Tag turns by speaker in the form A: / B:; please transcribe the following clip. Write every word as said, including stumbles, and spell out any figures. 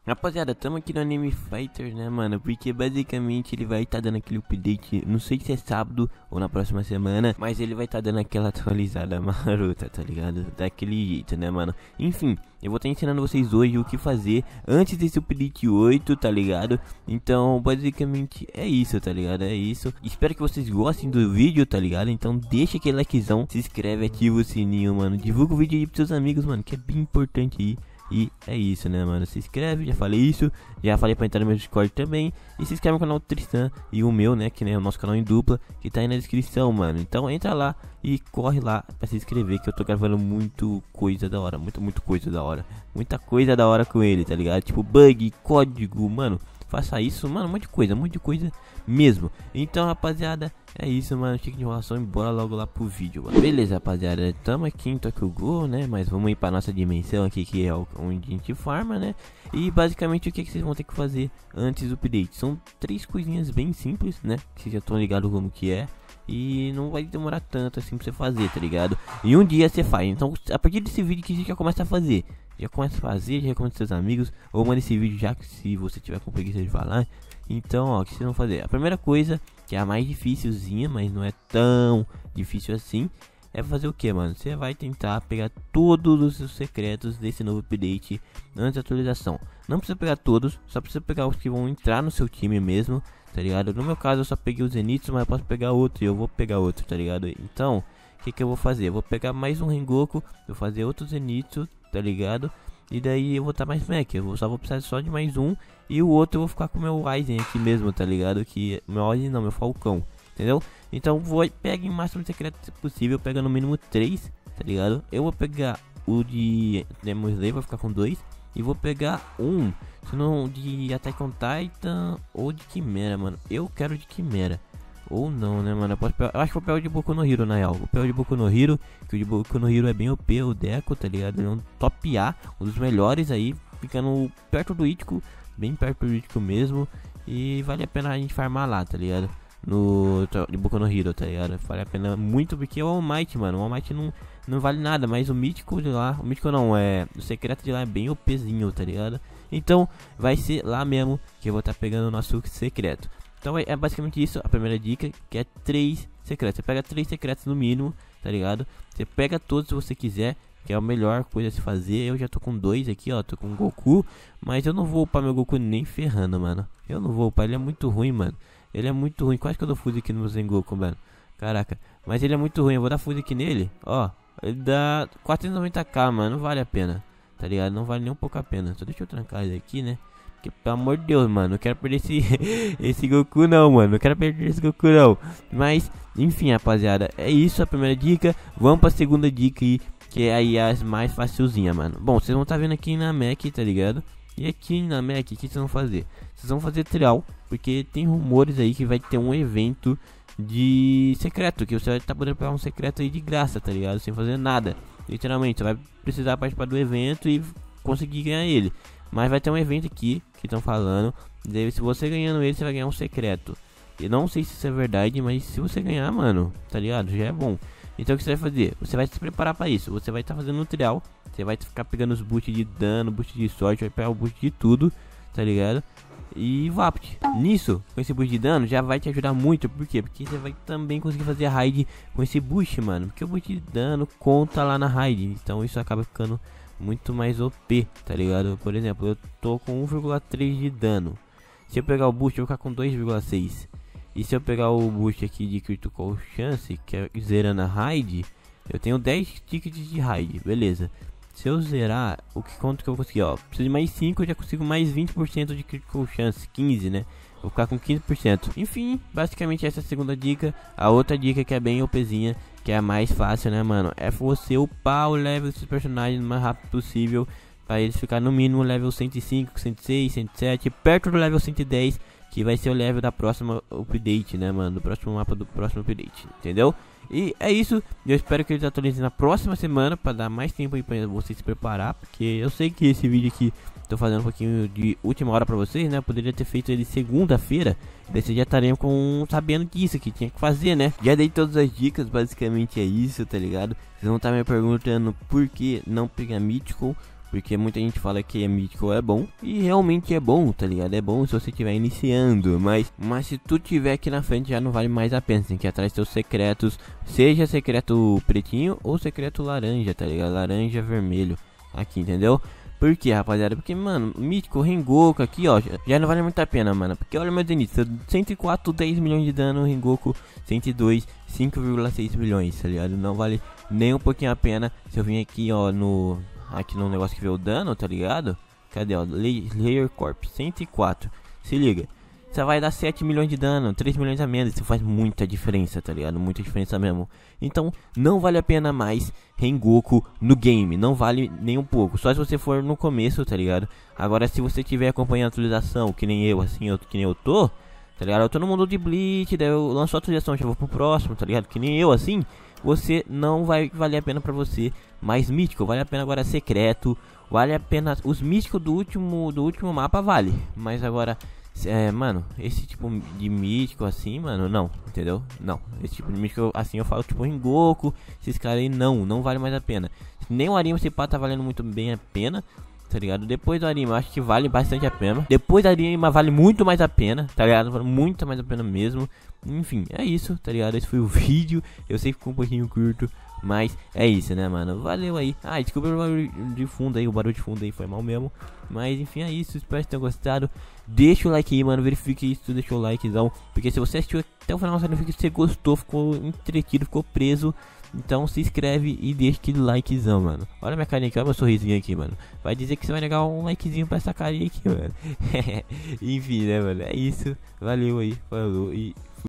A: Rapaziada, tamo aqui no Anime Fighter, né, mano? Porque basicamente ele vai estar tá dando aquele update, não sei se é sábado ou na próxima semana, mas ele vai estar tá dando aquela atualizada marota, tá ligado? Daquele jeito, né, mano? Enfim, eu vou estar tá ensinando vocês hoje o que fazer antes desse update oito, tá ligado? Então, basicamente é isso, tá ligado? É isso. Espero que vocês gostem do vídeo, tá ligado? Então deixa aquele likezão, se inscreve, ativa o sininho, mano. Divulga o vídeo aí pros seus amigos, mano, que é bem importante aí. E é isso, né, mano? Se inscreve, já falei isso. Já falei pra entrar no meu Discord também. E se inscreve no canal do Tristan e o meu, né, que é o nosso canal em dupla, que tá aí na descrição, mano. Então entra lá e corre lá pra se inscrever, que eu tô gravando muito coisa da hora. Muito, muito coisa da hora. Muita coisa da hora com ele, tá ligado? Tipo bug, código, mano. Faça isso, mano, um monte de coisa, um monte de coisa mesmo. Então, rapaziada, é isso, mano. Chega de enrolação e bora logo lá pro vídeo, mano. Beleza, rapaziada, tamo aqui em Tokyo Ghoul, né? Mas vamos ir pra nossa dimensão aqui, que é onde a gente farma, né? E basicamente o que, que vocês vão ter que fazer antes do update? São três coisinhas bem simples, né? Que vocês já estão ligados como que é. E não vai demorar tanto assim pra você fazer, tá ligado? E um dia você faz. Então, a partir desse vídeo que você já começa a fazer. Já começa a fazer, já recomenda seus amigos. Ou manda esse vídeo já, que se você tiver com preguiça de falar. Então, ó, o que vocês vão fazer? A primeira coisa, que é a mais dificilzinha, mas não é tão difícil assim, é fazer o que, mano? Você vai tentar pegar todos os seus secretos desse novo update antes da atualização. Não precisa pegar todos, só precisa pegar os que vão entrar no seu time mesmo, tá ligado? No meu caso eu só peguei os Zenitsu, mas eu posso pegar outro e eu vou pegar outro, tá ligado? Então, o que que eu vou fazer? Eu vou pegar mais um Rengoku, vou fazer outro Zenitsu, tá ligado? E daí eu vou estar tá mais mech, eu vou, só vou precisar só de mais um. E o outro eu vou ficar com o meu Aizen aqui mesmo, tá ligado? Que meu Aizen não, meu Falcão, entendeu? Então vou pegar o máximo de secretos possível, pega no mínimo três, tá ligado? Eu vou pegar o de Demon Slayer, vou ficar com dois. E vou pegar um, se não de Attack on Titan ou de Quimera, mano. Eu quero de Quimera. Ou não, né, mano? Eu, posso pegar, eu acho que vou pegar o de Boku no Hero, na real. Vou pegar o de Boku no Hero, que o de Boku no Hero é bem O P, o Deco, tá ligado? Ele é um top A, um dos melhores aí, ficando perto do Ichigo, bem perto do Ichigo mesmo. E vale a pena a gente farmar lá, tá ligado? No de Boku no Hero, tá ligado? Vale a pena muito, porque o All Might, mano, o All Might não, não vale nada, mas o mítico de lá, o mítico não, é, o secreto de lá é bem OPzinho, tá ligado? Então vai ser lá mesmo que eu vou estar tá pegando o nosso secreto. Então é, é basicamente isso, a primeira dica, que é três secretos. Você pega três secretos no mínimo, tá ligado? Você pega todos se você quiser, que é a melhor coisa a se fazer. Eu já tô com dois aqui, ó, tô com o Goku, mas eu não vou upar meu Goku nem ferrando, mano. Eu não vou upar, ele é muito ruim, mano. Ele é muito ruim, quase que eu dou fuse aqui no meu Zengoku, mano. Caraca, mas ele é muito ruim, eu vou dar fuse aqui nele, ó. Ele dá quatrocentos e noventa k, mano, não vale a pena, tá ligado? Não vale nem um pouco a pena. Só deixa eu trancar ele aqui, né? Porque, pelo amor de Deus, mano, não quero perder esse, esse Goku não, mano. Não quero perder esse Goku não. Mas, enfim, rapaziada, é isso a primeira dica. Vamos pra segunda dica aí, que é aí as mais facilzinha, mano. Bom, vocês vão estar tá vendo aqui na Mac, tá ligado? E aqui na Mac, o que vocês vão fazer? Vocês vão fazer trial, porque tem rumores aí que vai ter um evento de secreto, que você vai estar tá podendo pegar um secreto aí de graça, tá ligado? Sem fazer nada. Literalmente, você vai precisar participar do evento e conseguir ganhar ele. Mas vai ter um evento aqui, que estão falando, daí se você ganhando ele, você vai ganhar um secreto. E não sei se isso é verdade, mas se você ganhar, mano, tá ligado? Já é bom. Então o que você vai fazer? Você vai se preparar para isso. Você vai estar tá fazendo um trial. Você vai ficar pegando os boosts de dano, boost de sorte, vai pegar o boost de tudo, tá ligado? E Vapt. Nisso, com esse boost de dano, já vai te ajudar muito. Por quê? Porque você vai também conseguir fazer a raid com esse boost, mano. Porque o boost de dano conta lá na raid. Então isso acaba ficando muito mais O P, tá ligado? Por exemplo, eu tô com um vírgula três de dano. Se eu pegar o boost, eu vou ficar com dois vírgula seis. E se eu pegar o boost aqui de Critical Chance, que é zerando a raid, eu tenho dez tickets de raid, beleza. Se eu zerar, o que quanto que eu vou conseguir, ó, preciso de mais cinco, eu já consigo mais vinte por cento de Critical Chance, quinze, né? Vou ficar com quinze por cento. Enfim, basicamente essa é a segunda dica. A outra dica que é bem OPzinha, que é a mais fácil, né, mano? É você upar o level desses personagens o mais rápido possível, para eles ficar no mínimo level cento e cinco, cento e seis, cento e sete, perto do level cento e dez, que vai ser o level da próxima update, né, mano? Do próximo mapa do próximo update, entendeu? E é isso, eu espero que eles atualizem na próxima semana, para dar mais tempo aí pra você se preparar, porque eu sei que esse vídeo aqui tô fazendo um pouquinho de última hora pra vocês, né? Eu poderia ter feito ele segunda-feira, daí vocês já estariam com, sabendo disso, que tinha que fazer, né? Já dei todas as dicas, basicamente é isso, tá ligado? Vocês vão estar me perguntando por que não pegar Mythical, Porque muita gente fala que é mítico é bom, e realmente é bom, tá ligado? É bom se você estiver iniciando, mas, mas se tu tiver aqui na frente já não vale mais a pena. Você tem que ir atrás dos seus secretos, seja secreto pretinho ou secreto laranja, tá ligado? Laranja, vermelho, aqui, entendeu? Por que, rapaziada? Porque, mano, mítico, Rengoku aqui, ó, já, já não vale muito a pena, mano. Porque olha meu Zenith, cento e quatro, dez milhões de dano, Rengoku cento e dois, cinco vírgula seis milhões, tá ligado? Não vale nem um pouquinho a pena. Se eu vim aqui, ó, no... Aqui no negócio que vê o dano, tá ligado? Cadê, ó? Layer Corp cento e quatro. Se liga. Você vai dar sete milhões de dano, três milhões a menos. Isso faz muita diferença, tá ligado? Muita diferença mesmo. Então, não vale a pena mais Rengoku no game. Não vale nem um pouco. Só se você for no começo, tá ligado? Agora, se você tiver acompanhando a atualização, que nem eu, assim, eu, que nem eu tô, tá ligado? Eu tô no mundo de Bleach, daí eu lanço a atualização, já vou pro próximo, tá ligado? Que nem eu, assim, você não vai valer a pena pra você mais mítico. Vale a pena agora secreto, vale a pena os míticos do último, do último mapa, vale. Mas agora, é, mano, esse tipo de mítico assim, mano, não, entendeu? Não, esse tipo de mítico assim eu falo tipo Rengoku, esses caras aí não, não vale mais a pena. Nem o Arima, esse pá tá valendo muito bem a pena, tá ligado? Depois do Arima, acho que vale bastante a pena. Depois do Arima, vale muito mais a pena, tá ligado? Vale muito mais a pena mesmo. Enfim, é isso, tá ligado? Esse foi o vídeo. Eu sei que ficou um pouquinho curto, mas é isso, né, mano? Valeu aí. Ah, desculpa o barulho de fundo aí, o barulho de fundo aí foi mal mesmo. Mas enfim, é isso. Espero que tenham gostado. Deixa o like aí, mano. Verifique isso, deixa o likezão. Porque se você assistiu até o final, significa que você gostou, ficou entretido, ficou preso. Então se inscreve e deixa aquele likezão, mano. Olha minha carinha aqui, olha meu sorrisinho aqui, mano. Vai dizer que você vai negar um likezinho pra essa carinha aqui, mano. Enfim, né, mano? É isso. Valeu aí, falou e...